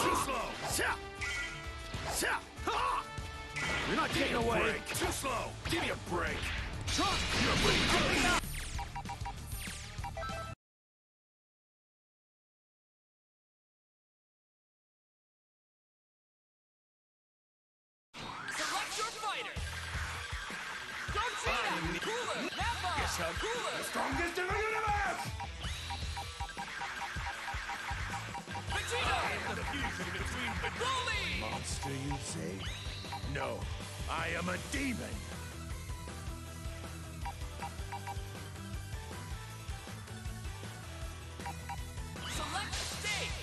Too slow. You're not getting away. Too slow. Give me a break. You're bleeding. Select your fighter! Gogeta! Cooler! Nappa! Yes, I'm Cooler! the strongest in the universe! Vegeta! The fusion between Broly! monster, you say? No, I am a demon. Select stage!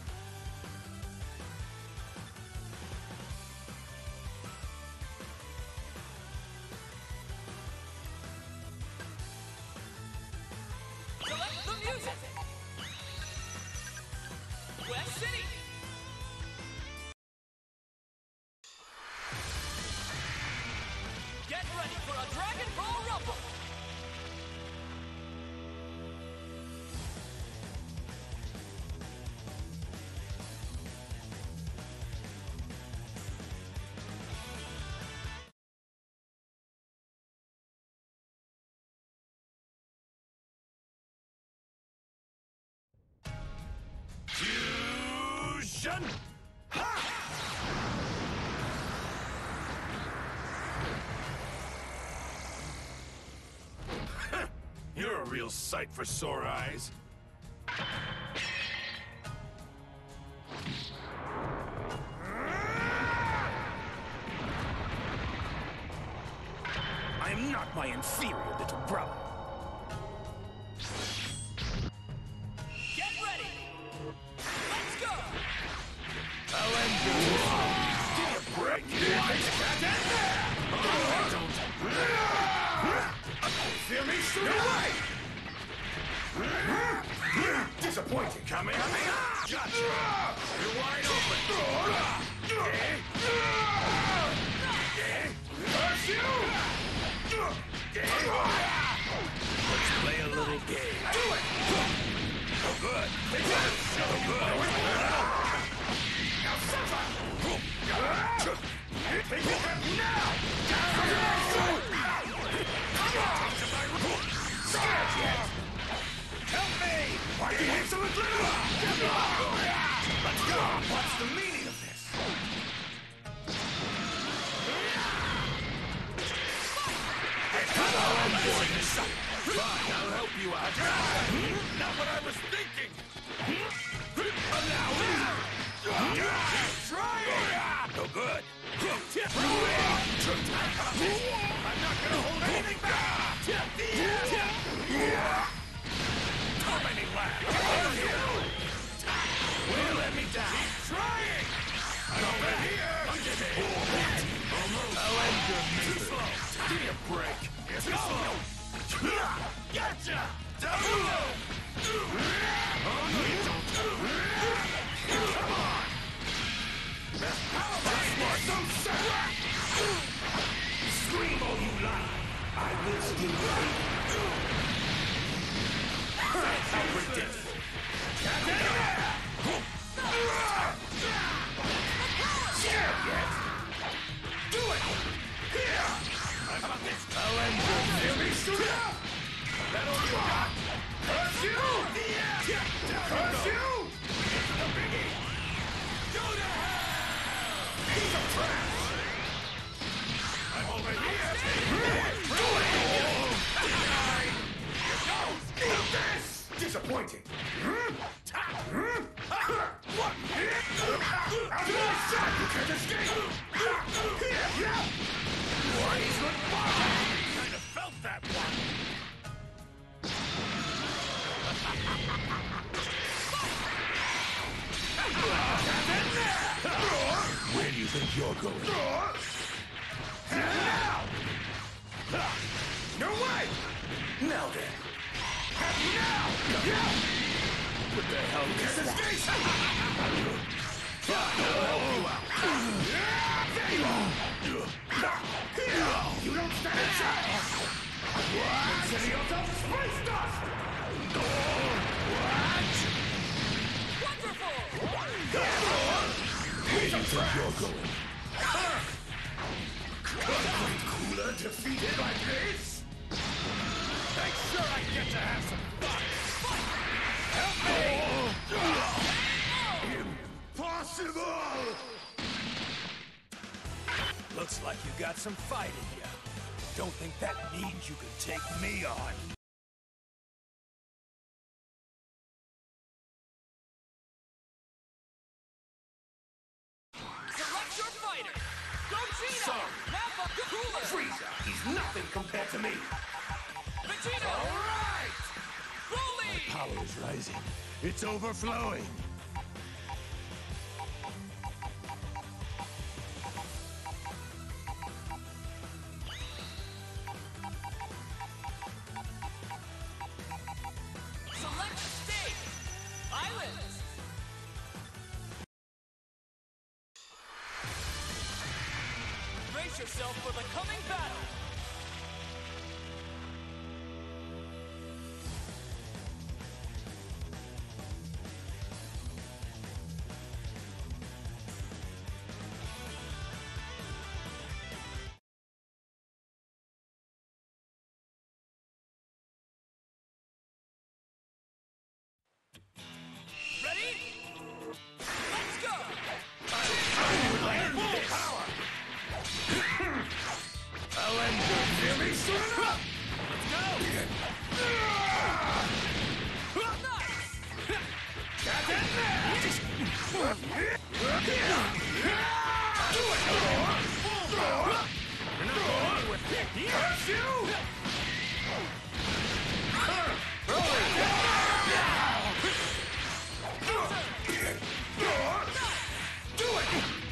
Select the music! West City! Get ready for a Dragon Ball Rumble! Fusion! You're a real sight for sore eyes. I am not my inferior little brother. Get ready! Let's go! I'll end you. Give me a break. Feel me shoot away! Disappointing. Coming. Gotcha. You're wide open. Curse you! Let's play a little game. Do it! So good. So good. Now suffer! Take it now! Scared yet? Help me! Why do you hit so much? Let's go! What's the meaning of this? Hello, I'm bored this sucker. Fine, I'll help you out. Not what I was thinking! Now, keep trying! No good. I'm not gonna hold anything back! How many left? Will let me down. Keep trying! Over here! I'll end your misery. Too slow. Give me a break. Too slow. Gotcha! Oh, no, you don't. Come on! Scream all you like! I will still fight. That's how ridiculous! Scared yet? Do it! Here! How about this? I'll end your misery! That all you got? Curse you! Curse you! The biggie! Go to hell! He's a trap! I'm over here! Do it! Denied! Here goes! Eat this! Disappointing! What? Out of my sight! You can't escape! Here! Wise goodbye! Kind of felt that one! Where do you think you're going? Now! No way! Now then! Now! What the hell is this? I'll help you out! There you are! You don't stand a chance! What? Consider yourself space dust! What? Wonderful! think you're going? Concrete Cooler defeated like this? Make sure I get to have some fun! Help me! Impossible! Looks like you got some fight in you. Don't think that means you can take me on. Select your fighter! Gogeta! So, Nappa Cooler! Frieza, he's nothing compared to me. Vegeta! All right! Broly! Power is rising. It's overflowing. Select stage! Islands! Brace yourself for the coming battle! Ready? Let's go! I'll end your theory soon enough! Let's go! Nice! Got that now! Do it! You're not going anywhere! Curse you! Do it!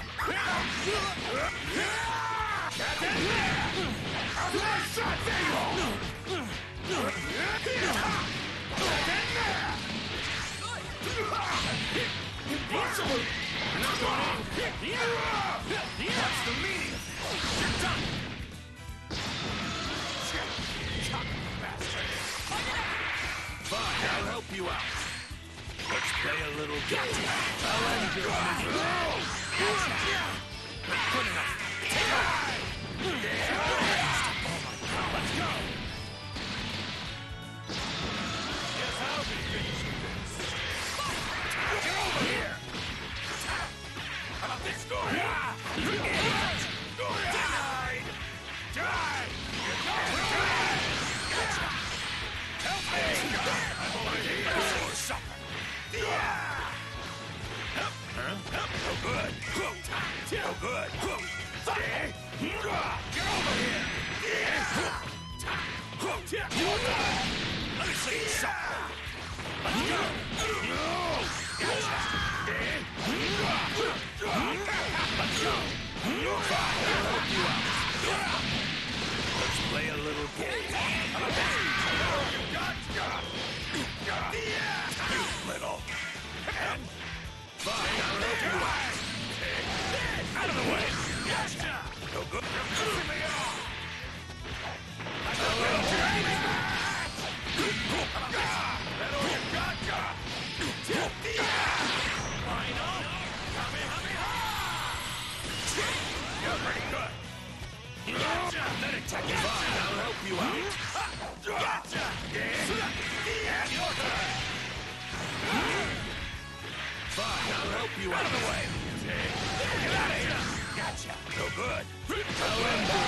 Got that now! Outside shot! There you go! Got that now! Impossible! You're not going anywhere! That's the meaning of it! You're done! Fine, I'll help you out. Let's play a little game. I'll end your misery. Not good enough. Take off. Let's go. Guess I'll be finishing this. Get over here. How about this? Denied. Die. Gotcha. Help me. I'm over here for something. No good. No good. Get over here. Let me see something. Let's go. Gotcha. Let's go. Fine, I'll help you out. Let's play a little game. You little. And fine, I'll help you out. Out of the way. Gotcha. No good. You're pissing me off. That all you got, Final. Kamehameha. You're pretty good. Gotcha. Let it take it. Fine, I'll help you out. Gotcha. And your turn. Fine, I'll help you out of the way. Get out of here. Gotcha. No good. I'll end this.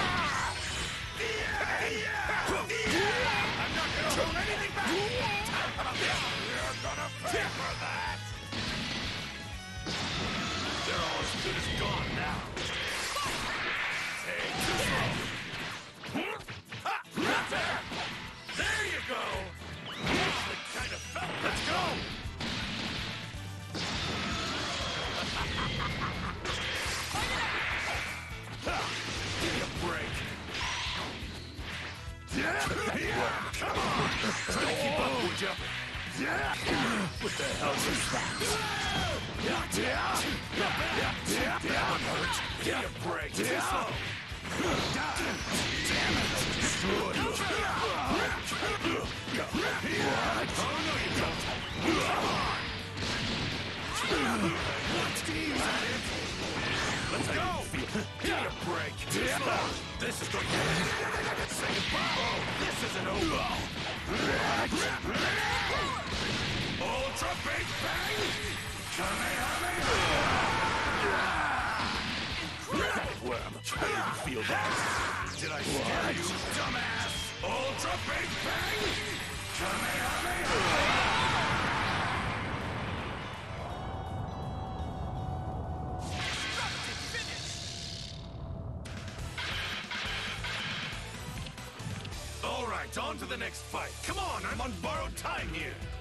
I'm not gonna hold anything back. How about this? You're gonna pay for that. They're all as good as gone now. Take this one. Right there. There you go. Actually kind of felt. Let's go. Give me a break. Come on! Try to keep up, would ya? What the hell's this? That one hurts. Give me a break. Damn it! Destroy you. Oh, no, you don't. Come on! Is that it? Let's go! Give me a break. This is going to say goodbye. Oh, this isn't over. Ultra Big Bang! Kamehameha! Worm, I didn't feel that. Did I scare you, dumbass? Ultra Big Bang! Kamehameha! All right, on to the next fight. Come on, I'm on borrowed time here.